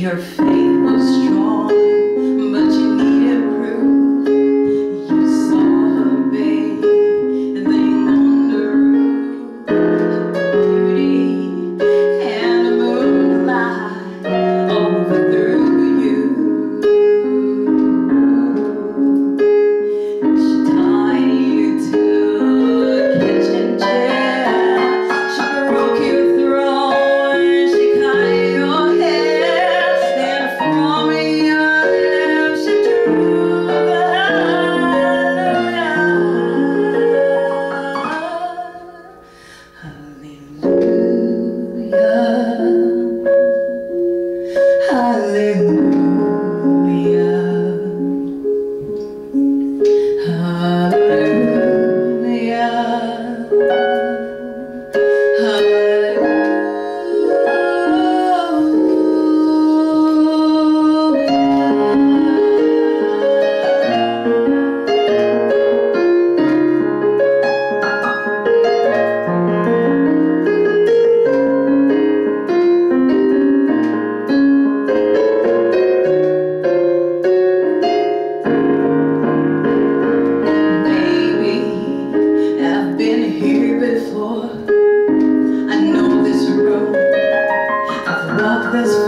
Your faith was strong, but you needed proof. You saw her bathing on the roof, beauty and the moonlight overthrew you. She tied you to a kitchen chair. She broke your throne. She cut your hair. And from your lips she drew the hallelujah. Hallelujah. Hallelujah. Maybe I've been here before. I know this road. I've walked this